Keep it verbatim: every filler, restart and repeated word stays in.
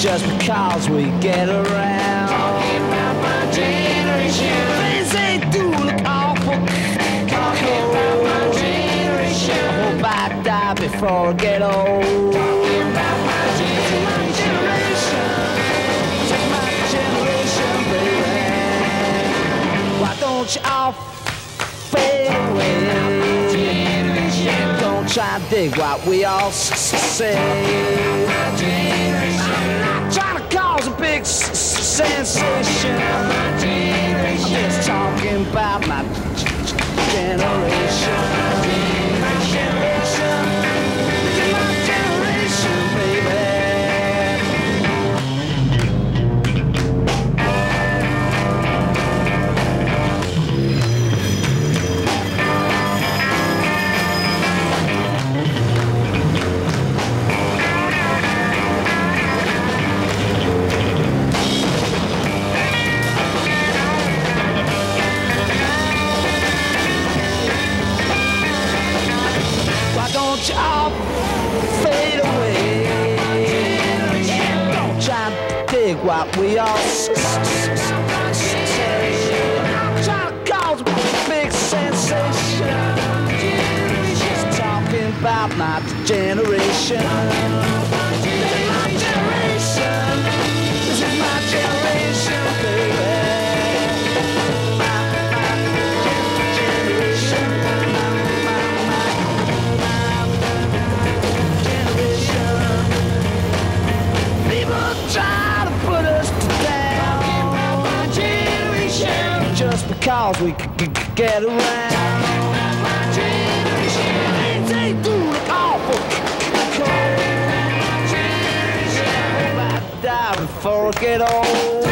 just because we get around. Talking about my generation. Things they do look awful. Talking about my generation. I hope I die before I get old. Talking about my generation. Just my generation, baby. Why don't you all fade away? Don't try to dig what we all say. I'm not trying to cause a big s s sensation. I'm just talking about my generation. My generation. My generation, baby. Don't you all fade away? Don't try to dig what we all say. I'm trying to cause a big sensation. Just talking about my generation. This is my generation. This is my generation, baby. Try to put us down. Talking about my generation. Just because we c c get around. Talking about my generation. Things they do look awful cold. My generation. I hope I die before I get old.